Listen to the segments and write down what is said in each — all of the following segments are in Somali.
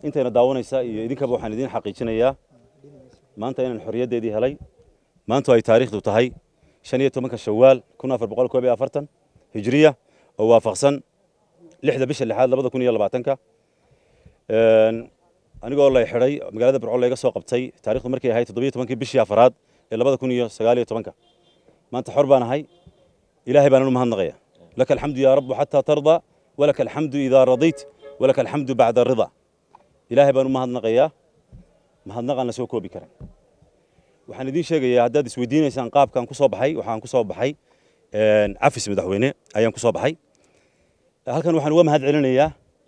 intayna daawanaysa iyo idinkaba waxaan idin xaqiijinayaa maanta inaan xorriyaddeedii helay maanta ay taariikhdu tahay 15 Shawaal 1441 Hijriya oo waafaqsan 6 bisha 6 2020 anigoo la xiray magaalada Burco laga soo qabtay taariikhdu markay ahayd 17 bishii afraad ee 2019 maanta xor baan ahay ilaahay baan u mahadnaqayaa laka alxamdu ya rabb hatta tarda walaka alxamdu idha radayt walaka alxamdu ba'da rida ilaahay baan u mahadnaqayaa mahadnaqan la soo koobi karin waxaan idin sheegayaa haddaad isweydiinaysaan qaabkan ku soo baxay waxaan ku soo baxay cafis madaxweyne ayaan ku soo baxay halkan waxaan uga mahad celinayaa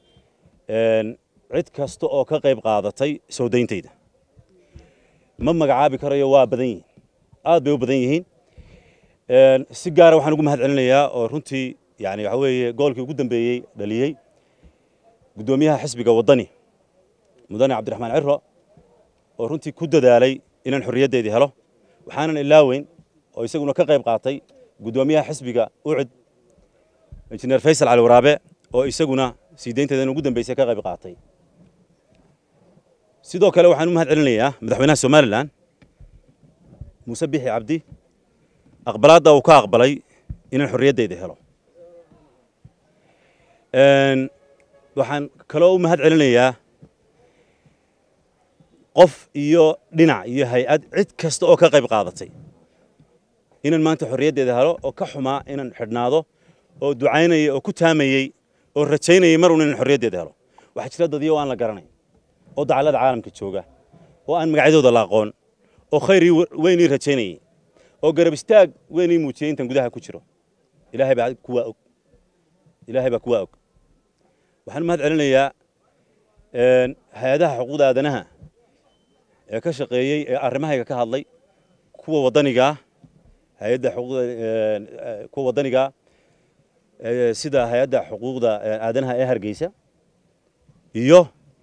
cid kasta oo ka qayb qaadatay soo deyntayda ma magacaabi karayo waa badan yihiin aad bay u badan yihiin si gaar ah waxaan ugu mahad celinayaa oo runtii yani waxa weeye goolkii ugu dambeeyay dhaliyay gudoomiyaha xisbiga wadani mudane Cabdiraxmaan Cirro oo runtii ku dadaalay inaan xorriyaddeedii helo waxaanan ilaaweyn oo isaguna ka qayb qaatay gudoomiyaha xisbiga ucid injineer Faysal Cali Waraabe oo isaguna siideynteedan ugu dambeysay ka qayb qaatay sidoo kale waxaan u mahad celinayaa madaxweynaha Soomaaliland Muuse Bixi Cabdi aqbalaadda uu ka aqbalay inaan xorriyaddeedii helo waxaan kaloo u mahad celinayaa qof iyo dhinac iyo hay'ad cid kasta oo ka qayb qaadatay inaan maanta xorriyaddeeda helo oo ka xumaa inaan xidhnaado oo ducaynayay oo ku taamayay oo rajaynayay mar inaan xorriyaddeeda helo waxa jira dad iyo aan la garanay oo dacalada caalamka jooga oo aan magacyadooda la aqoon oo khayr weyn ii rajaynayay oo garab istaag weyn ii muujiyay intan gudaha ku jiro ilaahay baa kuwa og waxaan mahad celinayaa hay'adaha xuquuqda aadanaha ee ka shaqeeyay ee arrimahayga ka hadlay kuwa wadaniga hay'adda xuquuqda kuwa wadaniga sida hay'adda xuquuqda aadanaha ee Hargeysa iyo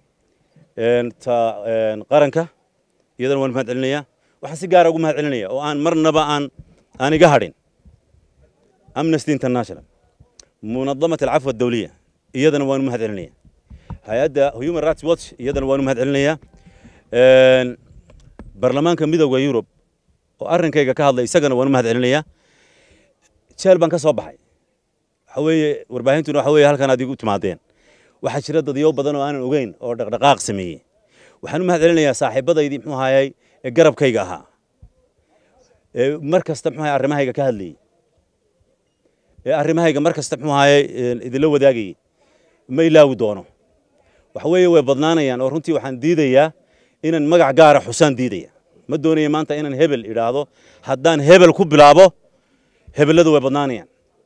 qaranka iyadana waan mahad celinayaa waxaan si gaar ah ugu mahad celinayaa oo aan marnaba aan iga hadhin Amnesty International munadamada alcafwa ad-dawliya iyadana waan mahad celinayaa hay'adda Human Rights Watch iyadana waan mahad celinayaa barlamaanka midowga Yurub oo arrinkayga ka hadlay isagana waan mahad celinayaa jeel baan ka soo baxay waxa weeye warbaahintuna waxa weeye halkan aad igu timaadeen waxa jira dad iyo badan oo aanan ogeyn oo dhaqdhaqaaq sameeyay waxaan u mahad celinayaa saaxiibadaydii muxuu ahaayay ee garabkayga ahaa ee mar kasta muxuu ahaayay arrimahayga ka hadlayay ee arrimahayga mar kasta muxuu ahaayay idila wadaagay ma ilaawi doono waxa weeye way badnaanayaan oo runtii waxaan diidayaa inaan magac gaar ah xusaan diidaya ma doonayo maanta inaan hebel iraado haddaan hebel ku bilaabo hebeladu way badnaanayaan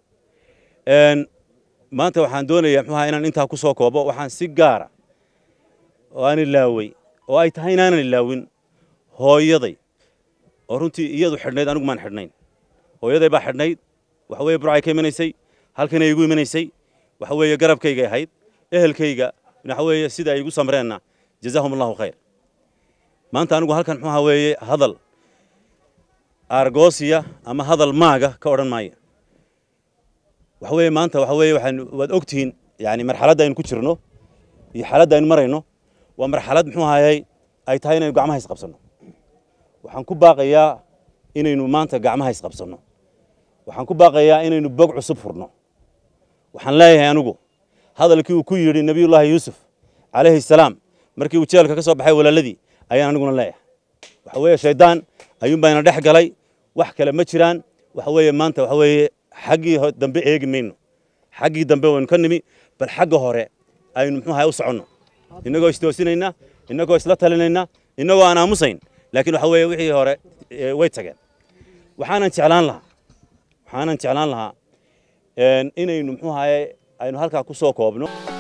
maanta waxaan doonayaa muxuu ahaayay inaan intaa ku soo koobo waxaan si gaar ah oo aan ilaaway oo ay tahay inaanan ilaawin hooyaday oo runtii iyadu xidhnayd anigu maan xidhnayn hooyaday baa xidhnayd waxa weeye burcay ka imanaysay halkan ay igu imanaysay waxa weeye garabkayga ahayd ehelkayga waxa weeye sida ay igu samreena jazaahumullahu khayr maanta anigu halkan muxuu weeye hadal argosiya ama hadal maaga ka oran maayo waxa weeye maanta waxa weeye waxaan wad ogtiin yani marxaladda aynu ku jirno iyo xaaladda aynu marayno waa marxalad muxuu ahaayay ay tahay inaynu gacmaha is qabsano waxaan ku baaqayaa inaynu maanta gacmaha is qabsano waxaan ku baaqayaa inaynu bog cusub furno waxaan leeyahay anigu hadalkii uu ku yiri nabiyullaahi yuusuf calayhi salaam markii uu jeelka ka soo baxay walaaladii ayaan aniguna leeyahay waxa weeye shaydaan ayuun baa ina dhex galay wax kale ma jiraan waxa weeye maanta waxa weeye xaggii dambe eegi mayno xaggii dambe waynu ka nimi bal xagga hore aynu muxuu ahaay u soconno inagoo istoosinayna inagoo isla talinayna inagoo aan aamusayn laakiin waxa weeye wixii hore way tageen waxaanan jeclaan lahaa inaynu muxuu ahaay aynu halkaa ku soo koobno